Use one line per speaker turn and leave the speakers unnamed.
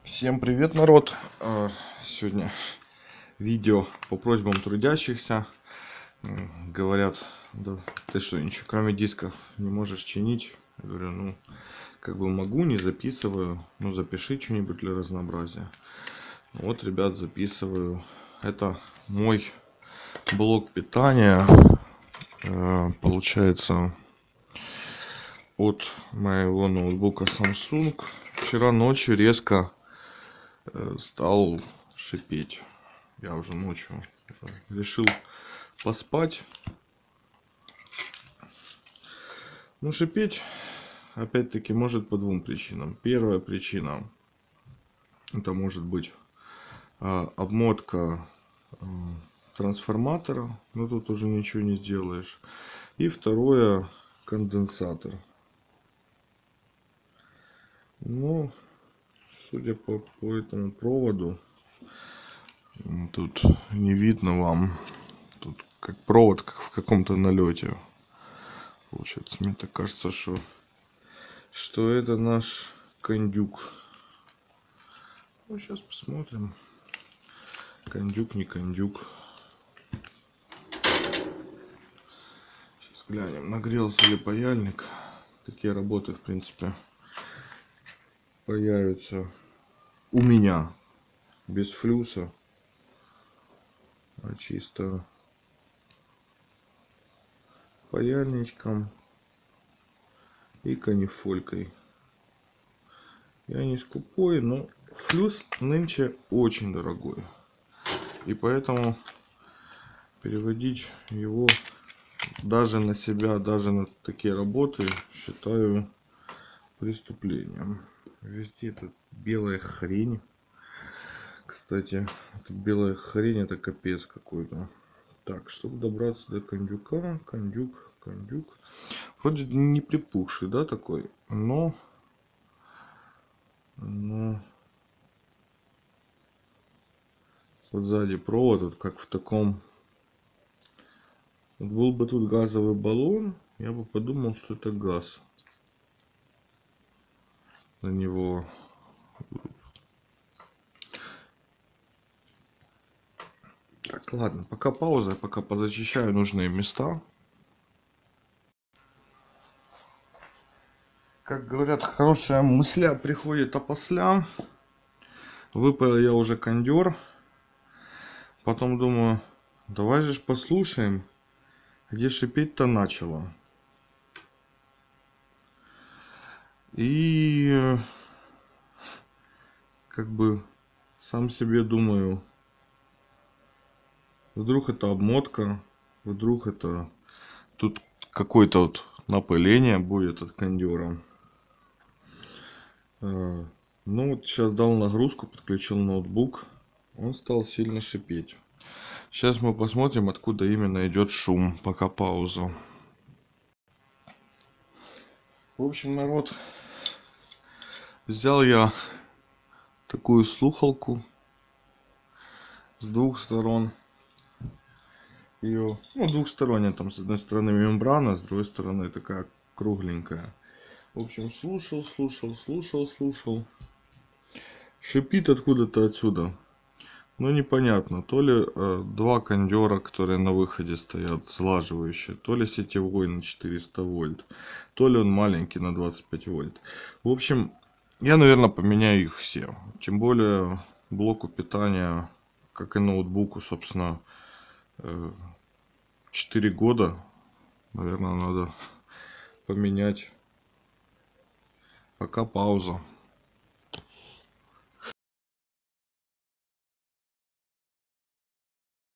Всем привет, народ! Сегодня видео по просьбам трудящихся. Говорят, да ты что, ничего кроме дисков не можешь чинить? Я говорю, ну как бы могу, не записываю. Ну запиши что-нибудь для разнообразия. Вот, ребят, записываю. Это мой блок питания. Получается, от моего ноутбука Samsung. Вчера ночью резко стал шипеть. Я уже ночью решил поспать. Ну, шипеть опять-таки может по двум причинам. Первая причина — это может быть обмотка трансформатора, но тут уже ничего не сделаешь. И второе — конденсатор. Но судя по этому проводу, тут не видно вам, тут как провод, как в каком-то налете. Получается, мне так кажется, что это наш кондюк. Ну, сейчас посмотрим. Кондюк, не кондюк. Сейчас глянем, нагрелся ли паяльник. Такие работы, в принципе, появятся у меня без флюса, а чисто паяльничком и канифолькой. Я не скупой, но флюс нынче очень дорогой. И поэтому переводить его даже на себя, даже на такие работы считаю преступлением. Везде тут белая хрень. Кстати, эта белая хрень — это капец какой-то. Так, чтобы добраться до кондюка, кондюк. Вроде не припухший, да, такой, но вот сзади провод, вот как в таком. Вот был бы тут газовый баллон, я бы подумал, что это газ на него. Так, ладно, пока пауза, пока позачищаю нужные места. Как говорят, хорошая мысля приходит опосля. Выпал я уже кондер. Потом думаю, давай же послушаем, где шипеть-то начало. И как бы сам себе думаю, вдруг это обмотка, вдруг это тут какое-то вот напыление будет от кондера. Ну вот сейчас дал нагрузку, подключил ноутбук, он стал сильно шипеть. Сейчас мы посмотрим, откуда именно идет шум. Пока пауза. В общем, народ, взял я такую слухалку с двух сторон. Ее, ну, двухсторонняя, там с одной стороны мембрана, с другой стороны такая кругленькая. В общем, слушал. Шипит откуда-то отсюда. Ну, непонятно, то ли два кондера, которые на выходе стоят, сглаживающие, то ли сетевой на 400 вольт, то ли он маленький на 25 вольт. В общем, я, наверное, поменяю их все. Тем более блоку питания, как и ноутбуку, собственно, 4 года. Наверное, надо поменять. Пока пауза.